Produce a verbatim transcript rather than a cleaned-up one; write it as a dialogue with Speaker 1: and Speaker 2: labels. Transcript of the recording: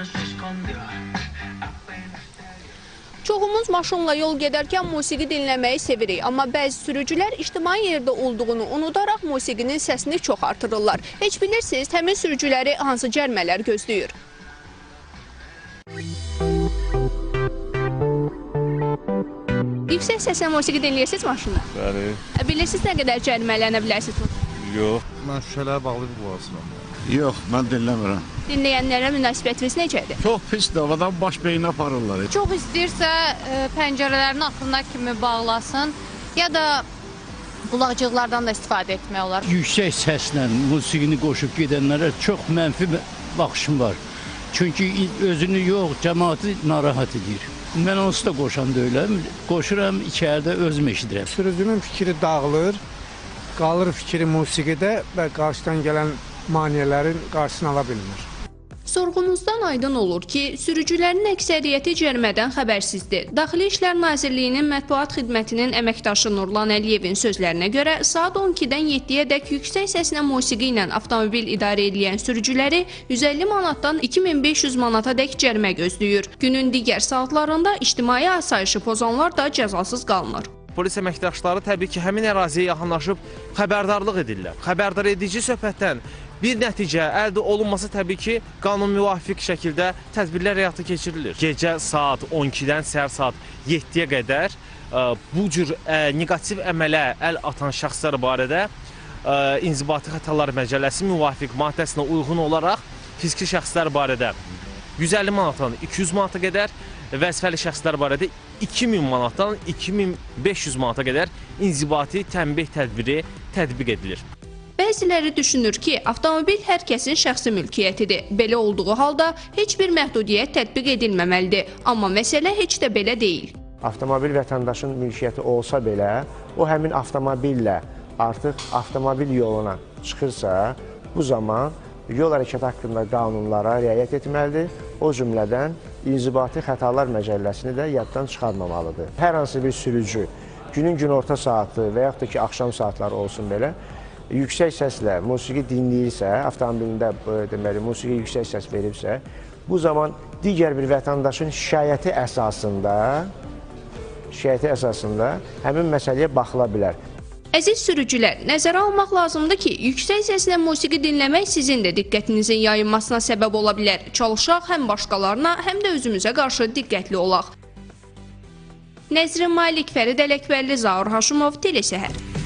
Speaker 1: Çoxumuz maşınla yol gedərkən musiqi dinləməyi sevirik, amma bəzi sürücülər ictimai yerdə olduğunu unudaraq musiqinin səsini çox artırırlar. Heç bilirsiniz, həmin sürücüləri hansı cərimələr gözləyir? Yüksək səslə musiqi dinləyirsiniz maşında?
Speaker 2: Bəli.
Speaker 1: Bilirsiniz nə qədər cərimələnə bilərsiniz?
Speaker 2: Yox.
Speaker 3: Mən şüşələrə bağlı bir boğazım.
Speaker 2: Yox, mən dinləmirəm.
Speaker 1: Dinləyənlərə münasibətiniz necədir?
Speaker 2: Çox pis davadan baş beyinə aparırlar.
Speaker 4: Çox istəyirsə e, pəncərələrin axırına kimi bağlasın ya da qulaqcıqlardan da istifadə etmək olar.
Speaker 5: Yüksək səslə musiqini qoşub gedənlərə çox mənfi baxışım var. Çünki özünü yox, cəmaatı narahat edir. Mən onsuz da qoşan deyiləm, qoşuram, içəridə özüm eşidirəm.
Speaker 6: Sürücünün fikri dağılır, qalır fikri musiqidə və qarşıdan gələn maneələrin qarşısını ala bilmir.
Speaker 1: Sorğumuzdan aydın olur ki, sürücülərin əksəriyyəti cərimədən xəbərsizdir. Daxili İşlər Nazirliyinin mətbuat xidmətinin əməkdaşı Nurlan Əliyevin sözlərinə görə, saat on ikidən yeddiyədək yüksək səslə musiqi ilə avtomobil idarə edən sürücüləri yüz əlli manatdan iki min beş yüz manatadək cərimə gözləyir. Günün digər saatlarında ictimai asayişi pozanlar da cəzasız qalmır.
Speaker 7: Polis əməkdaşları təbii ki, həmin əraziyə yaxınlaşıb xəbərdarlıq edirlər. Xəbərdar edici söhbətdən bir nəticə əldə olunması təbii ki, qanun müvafiq şəkildə tədbirlər həyata keçirilir. Gecə saat on ikidən səhər saat yeddiyə qədər ə, bu cür ə, negativ əmələ əl atan şəxslər barədə ə, İnzibati Xətalar Məcəlləsi müvafiq maddəsinə uyğun olaraq fiziki şəxslər barədə yüz əlli manatdan iki yüz manata qədər, vəzifəli şəxslər barədə iki min manatdan iki min beş yüz manata qədər inzibati tənbih tədbiri tətbiq edilir.
Speaker 1: Bəziləri düşünür ki, avtomobil hər kəsin şəxsi mülkiyyətidir. Belə olduğu halda heç bir məhdudiyyət tətbiq edilməməlidir. Amma məsələ heç də belə deyil.
Speaker 8: Avtomobil vətəndaşın mülkiyyəti olsa belə, o həmin avtomobillə artıq avtomobil yoluna çıxırsa, bu zaman yol hərəkəti haqqında qanunlara riayət etməlidir. O cümlədən İnzibati Xətalar Məcəlləsini də yaddan çıxarmamalıdır. Hər hansı bir sürücü günün günorta saatı və yaxud da ki, axşam saatları olsun belə, yüksək səslə musiqi dinləyirsə, avtomobilində deməli, musiqi yüksək səs veribsə, bu zaman digər bir vətəndaşın şikayəti əsasında, şikayəti əsasında həmin məsələyə baxıla bilər.
Speaker 1: Əziz sürücülər, nəzərə almaq lazımdır ki, yüksək səslə musiqi dinləmək sizin də diqqətinizin yayınmasına səbəb ola bilər. Çalışaq həm başqalarına, həm də özümüzə qarşı diqqətli olaq. Nəzrin Malik, Fərid Ələkbərli, Zaur Haşimov, Telesəhər.